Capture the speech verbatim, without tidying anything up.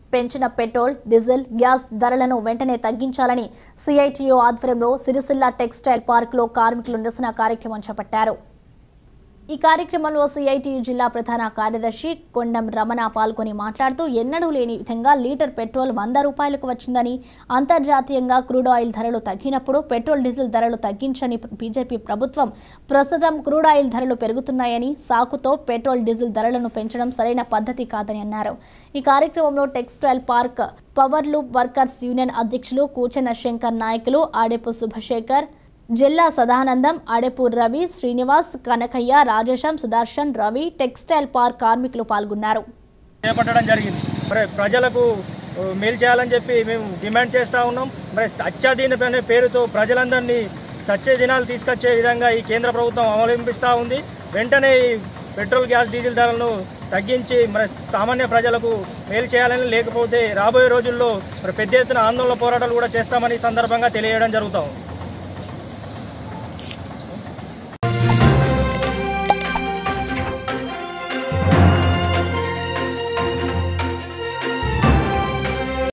పెంచిన petrol diesel gas ధరలను వెంటనే తగ్గించాలని సిఐటియు ఆధ్వర్యంలో సిరిసిల్ల టెక్స్టైల్ పార్క్ లో కార్మికులు నిరసన కార్యక్రమం చేపట్టారు। ఈ కార్యక్రమంలో సిఐటియు జిల్లా ప్రధాన కార్యదర్శి కొండం రమణ పాల్గొని మాట్లాడుతూ ఎన్నడూ లేని విధంగా లీటర్ పెట్రోల్ వంద రూపాయలకు వచ్చిందని, అంతర్జాతీయంగా క్రూడ్ ఆయిల్ ధరలు తగ్గినప్పుడు పెట్రోల్ డీజిల్ ధరలు తగ్గించని బీజేపీ ప్రభుత్వం ప్రస్తుతం క్రూడ్ ఆయిల్ ధరలు పెరుగుతున్నాయని సాకుతో పెట్రోల్ డీజిల్ ధరలను పెంచడం సరైన పద్ధతి కాదని అన్నారు। ఈ కార్యక్రమంలో textile park power loom workers union అధ్యక్షులు కూచన శంకర్ నాయకులు ఆడెపు శుభశేఖర్, జిల్లా సదానందం, ఆడెపు రవి, శ్రీనివాస్, కనకయ్య, రాజేశం, సుదర్శన్, రవి, టెక్స్టైల్ పార్క్ కార్మికులు పాల్గొన్నారు। చేపట్టడం జరిగింది। మరి ప్రజలకు మేలు చేయాలని చెప్పి మేము డిమాండ్ చేస్తూ ఉన్నాం। మరి సత్యాదీన అనే పేరుతో ప్రజలందరినీ సత్య దినాలు తీసుకొచ్చే విధంగా ఈ కేంద్ర ప్రభుత్వం అవలంబిస్తూ ఉంది। వెంటనే ఈ పెట్రోల్ గ్యాస్ డీజిల్ ధరలను తగ్గించి మరి సామాన్య ప్రజలకు మేలు చేయాలని, లేకపోతే రాబోయే రోజుల్లో మరి పెద్ద ఎత్తున ఆందోళన పోరాటాలు కూడా చేస్తామని సందర్భంగా తెలియజేయడం జరుగుతూ ఉంది।